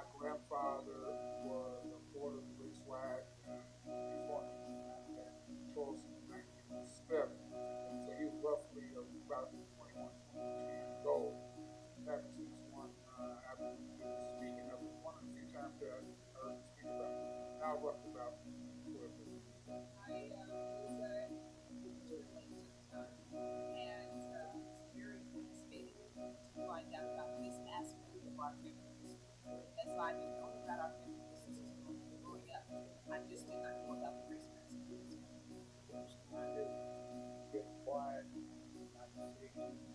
My grandfather was a motor raceway before he had Tulsa in 1907. So he was roughly about 21, 22 years old. In fact, he's one I've been speaking of, one of the few times that I heard him speak about. Now roughly about 12 years old. I was during election time, and it's very fascinating to find out about this aspect of our family history. As I had known about our family history growing up, I just did not know about the Christmas. Yes, mine is getting quiet. I can see.